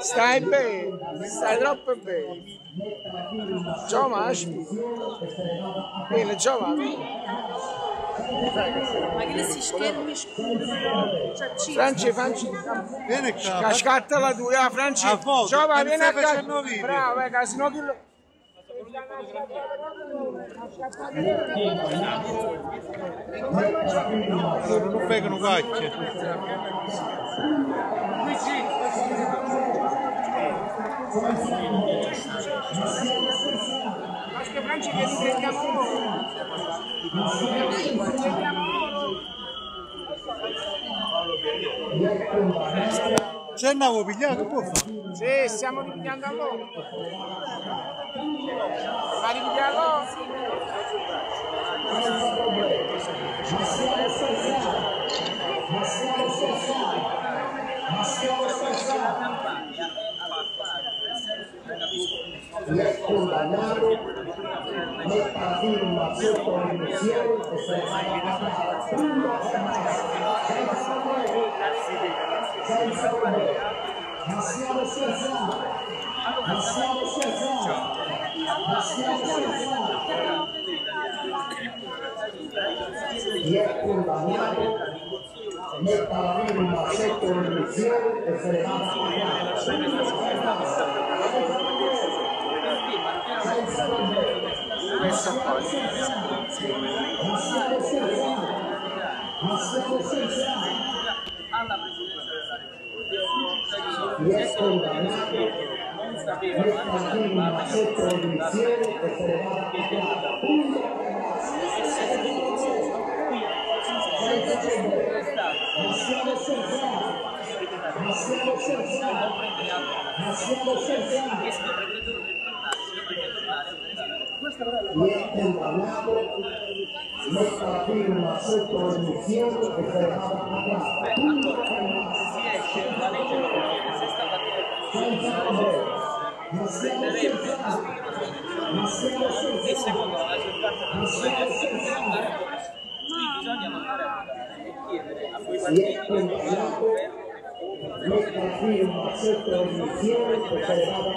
Stai bene, stai troppo bene. Giovanni, bene, Giovanni. Ma che si schermi scuri? Franci, vieni qua. Scatta la tua, Franci. Giovanni, vieni a casa. Bravo, se no che lo... Non pegano guacce. Che Franci che li prendiamo Ce n'avevo pigliato, può fare? Sì, stiamo ripigliando a loro. Ma ripigliamo? Le condannato metta firma sotto l'emissione e senza Massiamo scherzando, massiamo scherzando, massiamo scherzando. Chi è condannato metta la firma sotto l'emissione e se ne va a massiamo scherzando. Chi è condannato metta la firma sotto l'emissione e se ne va a massiamo scherzando, massiamo scherzando, massiamo scherzando. Chi è condannato metta la firma sotto l'emissione e se ne va a e secondo la maggior parte dei qui bisogna mandare a votare e chiedere a quei partiti che metta la firma sotto l'emissione e se ne va a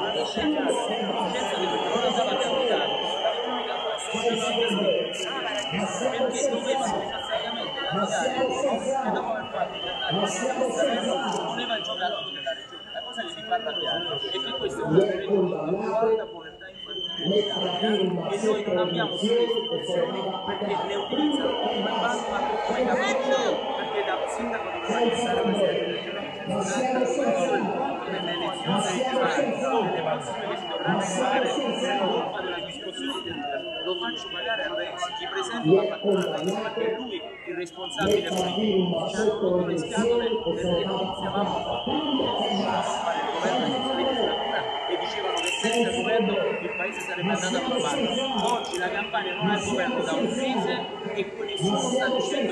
voleva il giocatore della regione. La cosa che mi fa arrabbiare è che questo è un provvedimento di alta povertà infantile e noi non abbiamo più le istituzioni perché le utilizzano come base ma come capacità, perché da sindaco di stare presidente regionale nelle elezioni regionali le persone che si dovranno fare per colpa della discussione lo faccio pagare a Renzi, chi presenta la fattura a Renzi perché è lui il responsabile politico, ci hanno rotto le scatole perché non iniziavamo a fare il governo di legislatura e dicevano che senza governo il paese sarebbe andato a male. Oggi la Campania non ha il governo da un mese e nessuno sta dicendo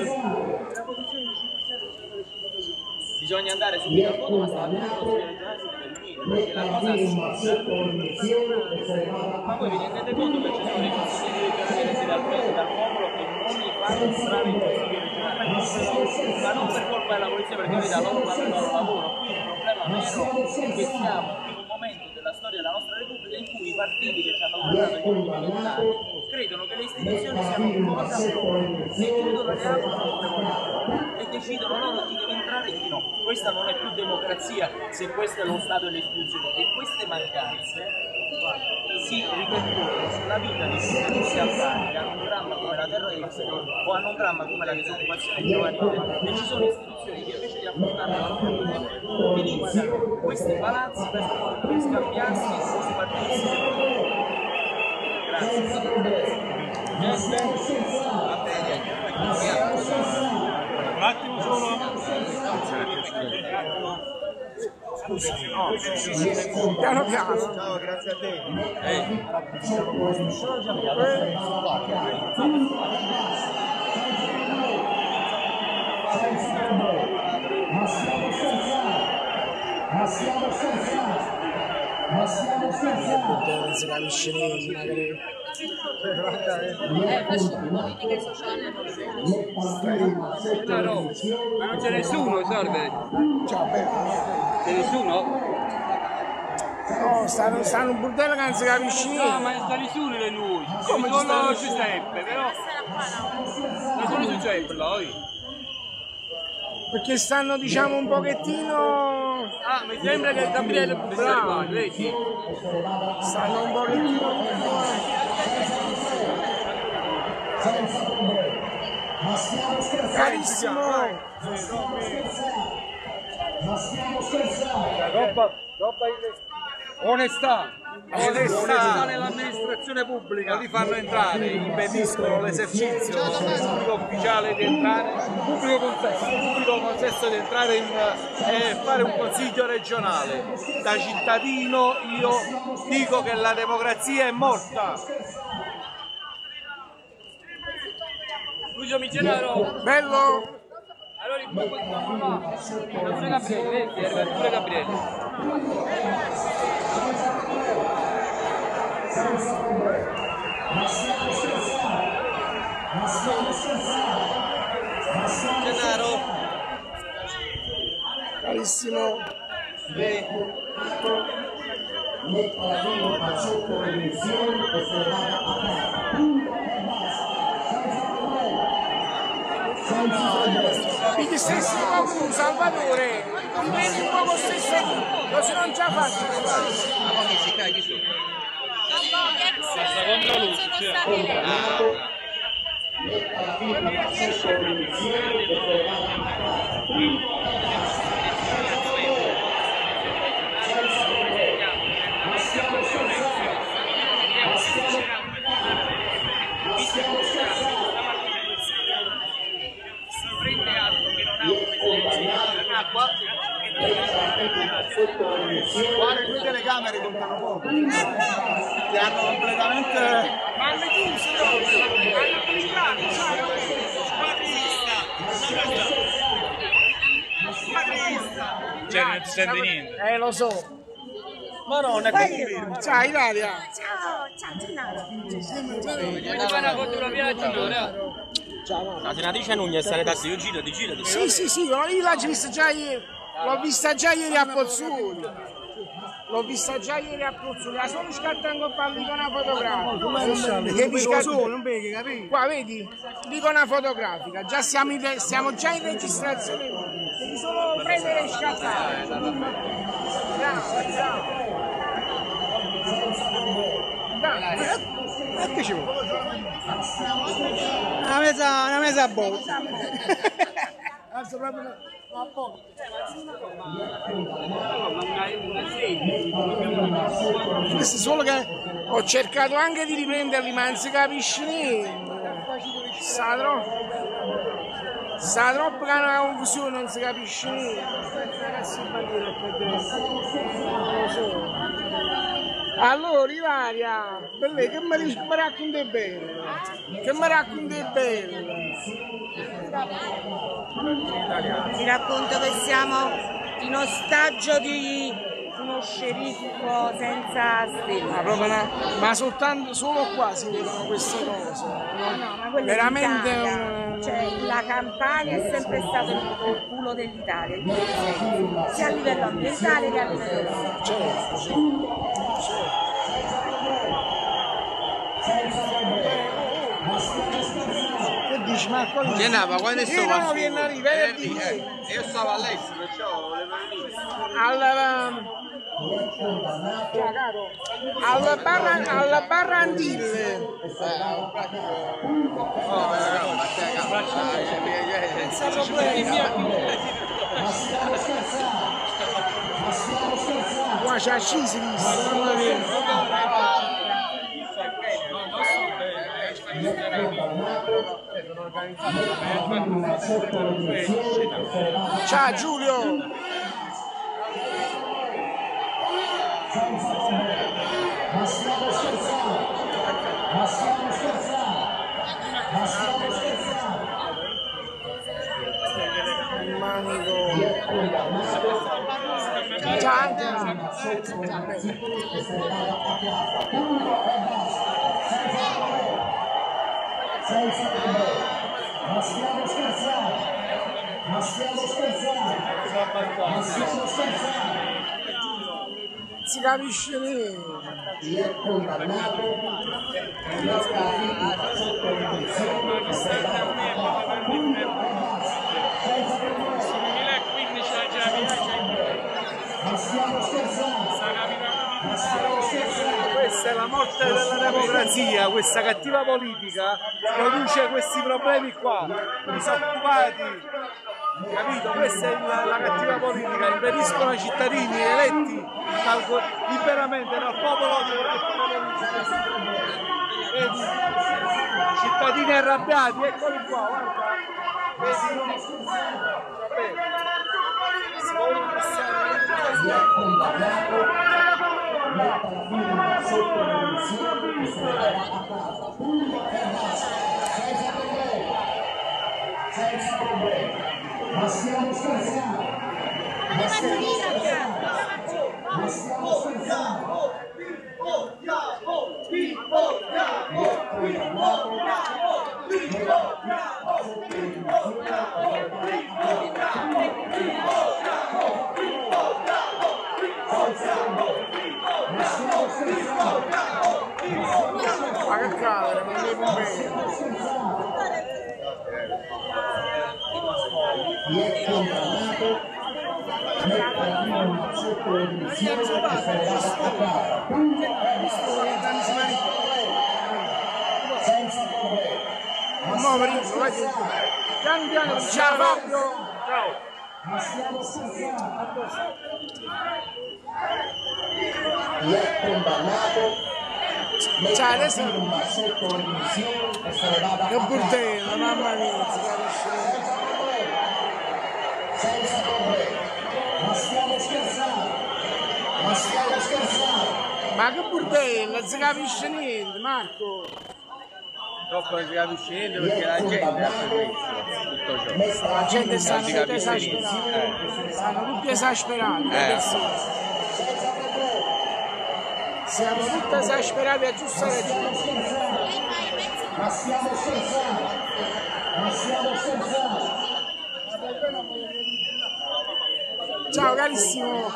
bisogna andare subito al voto, ma stamattina il Consiglio regionale si deve riunire perché la cosa assurda. Ma voi vi rendete conto che ci sono dei consiglieri regionali eletti dal popolo che non li fanno entrare in consiglio regionale, ma non per colpa della polizia, perché noi da loro fanno il loro lavoro. Qui il problema vero è che siamo in un momento della storia della nostra Repubblica in cui i partiti che ci hanno governato negli ultimi 20 anni credono che le istituzioni siano cosa loro e chiudono le altre e decidono loro chi deve entrare e chi no. Questa non è più democrazia se questo è lo Stato e le istituzioni, e queste mancanze si ripercuotono sulla vita di cittadini afghani che hanno un dramma come la terroristica o hanno un dramma come la disoccupazione giovanile, e ci sono istituzioni che invece di affrontare i loro problemi utilizzano questi palazzi per scambiarsi questi partiti. Grazie. Un attimo solo. Piano piano. Ciao, grazie a te. Massiamo scherzando. Non si capisce niente. Faccio politica sociale Ma non c'è nessuno, sorbe? Ciao, bello. C'è nessuno? No, stanno un bordello che non si capisce niente. No, ma sta nessuno di lui. Come Solo Giuseppe, però. Nessuno Giuseppe, lui. Perché stanno, diciamo, un pochettino... Ah, mi sembra che Gabriele pure sta arrivando, vedi? Stanno un pochettino... Carissimo! Onestà nell'amministrazione pubblica. non li fanno entrare, impediscono l'esercizio pubblico ufficiale di entrare, pubblico concesso di entrare e fare un consiglio regionale. Da cittadino io dico che la democrazia è morta. Lucio Micenaro. Bello! Allora il pure Gabriele, vedi, è arrivato pure Gabriele. Gennaro, Carissimo! Gli stessi con Salvatore, li prendi un po' lo stesso punto, se non già faccio. Contro lui, guarda, qui le telecamere contano poco, ti hanno completamente... Ma hanno chiuso proprio, hanno applicato, sai, cioè non si sente niente. lo so. Ma no, non è così. Ciao Ilaria. Ciao Gennaro. Voglio fare una fotografia a Giulio. La senatrice Nugnes è da io girati. Sì, io l'ho vista già ieri. L'ho vista già ieri a Pozzuoli. La sono scattando con l'icona fotografica. Qua vedi? L'icona fotografica. Già siamo già in registrazione. Devi solo prendere e scattare. Bravo. Che ci vuole? Una mesa a botta. Questo è solo che ho cercato anche di riprenderli, ma non si capisce niente. Sta troppo che è una confusione, non si capisce niente. Allora Ilaria, belle, che mi racconti bello? Ti racconto che siamo in ostaggio di uno sceriffo senza stella. Ma solo qua si vedono queste cose. No, ma quello veramente è l'Italia. Cioè, la Campania è sempre stato il culo dell'Italia, sia a livello ambientale che a livello Che dici Marco? Ma quando è stato no, viene a venerdì. Io stavo all'estero, perciò volevo venire. Al Barrandille. Qua c'è scisi ciao Giulio. si capisce niente. Chi è condannato sotto l'indizione essere data a 2015 la ma stiamo scherzando. Questa è la morte della democrazia, questa cattiva politica produce questi problemi qua, i disoccupati, capito? Questa è la cattiva politica, impediscono ai cittadini eletti liberamente dal popolo di vedi, cittadini arrabbiati, eccoli qua, guarda, Chi è condannato metta la firma sotto l'indizione e se ne va a casa. Punto e basta. Senza problemi. Ma stiamo scherzando. Ma stiamo scherzando. Ma stiamo scherzando. Chi è condannato Ma che camera, non mi bene. chi è condannato metta la firma sotto l'indizione e se ne va a casa. Punto e basta. Senza problemi. Piano piano, ciao Fabio. Ciao. Ma stiamo scherzando. Chi è condannato metta la firma sotto l'indizione e se ne vada Che a casa. bordello, mamma mia, si capisce. Senza problemi. Ma stiamo scherzando. Ma stiamo scherzando. Ma che bordello, non si capisce niente, Marco. Troppo non si capisce niente perché la gente ha questo, tutto ciò. Metta La gente sta si tutti capisce esasperati. Stanno tutti esasperati. senza problemi. Siamo tutti esasperati a giusta ragione. Ma stiamo scherzando. Ma stiamo scherzando. Ciao carissimo.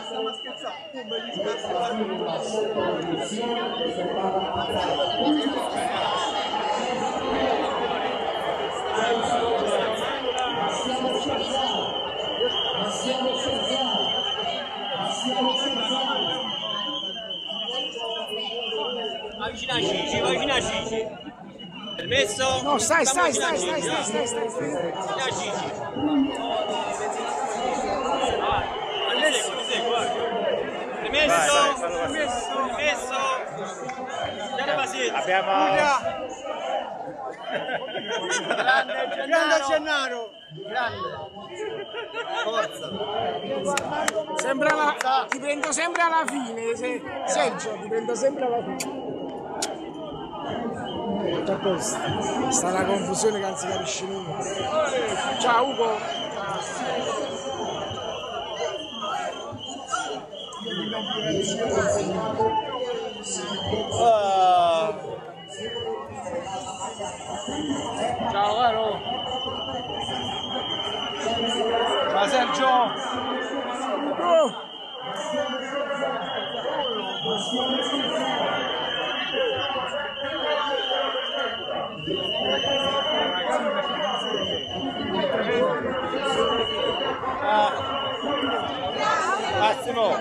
Vicino a Cici, vai vicino a Cici. Permesso? No, stai. Vicino a Cici. Permesso? Permesso? Gianni Basile. Abbiamo... Grande Gennaro. Forza. Ti prendo sempre alla fine, Sergio, ti prendo sempre alla fine. Tutto a posto. Sta una confusione che non si capisce niente. Ciao Ugo. Ciao caro! Ciao Sergio! Oh. Massimo!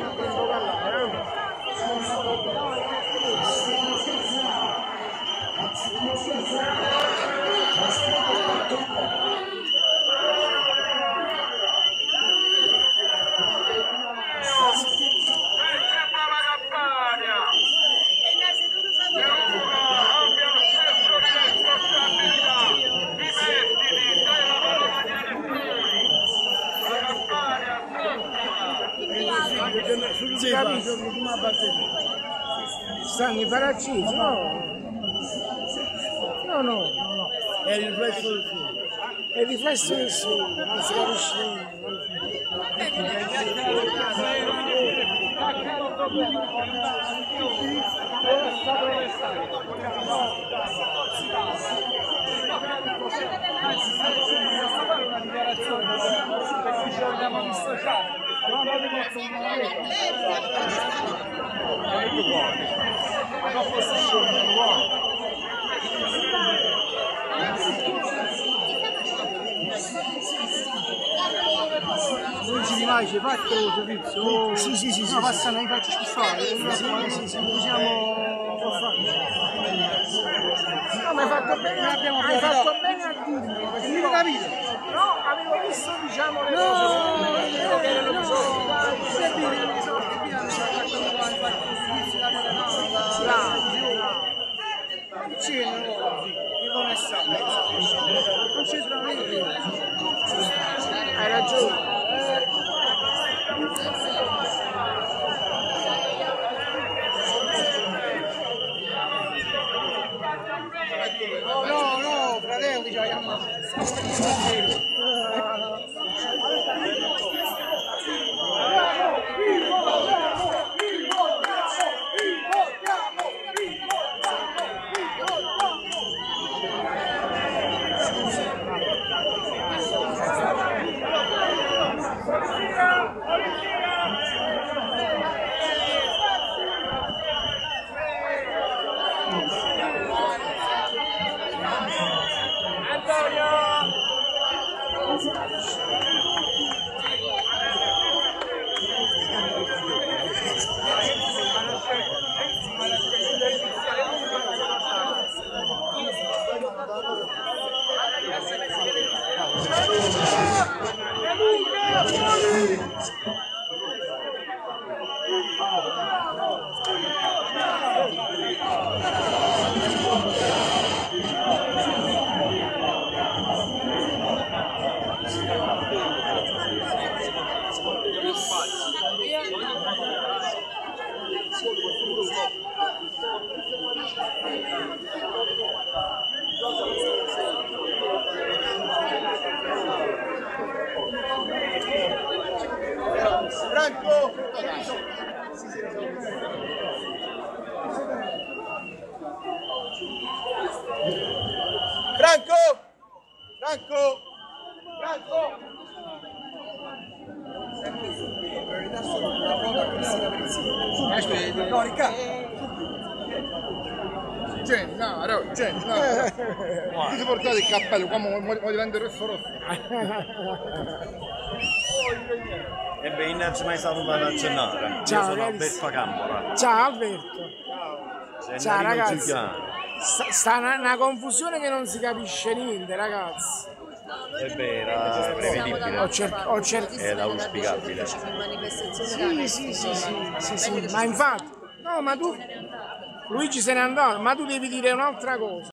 Sì, capito che tu mi ha battuto. Stanno i paraccini, no? No. È il riflesso del sole. È il riflesso del sole, non si capisce niente. tutto cuore. Non posso scendere cuore. Non ci rimane, ci fatto il servizio? Sì. No, passano, mi faccio schifare. Sì, usiamo... No, ma hai fatto bene, hai fatto bene a dirmi. Non mi capito? No, avevo visto, diciamo, le cose. No, che non so. Non ci trovo niente. Hai ragione. No, fratello, diciamo. Franco! No, Riccardo! Gennaro. Tu ti portate il cappello, come vuoi diventare il foro? E beh, innanzi mai salutato a Gennaro. Io sono Alberto Campora. Ciao Alberto. Ciao ragazzi. Sta una confusione che non si capisce niente, ragazzi. E beh, era prevedibile. Era auspicabile. Sì, ma infatti, no, ma tu, Luigi se n'è andato, ma tu devi dire un'altra cosa.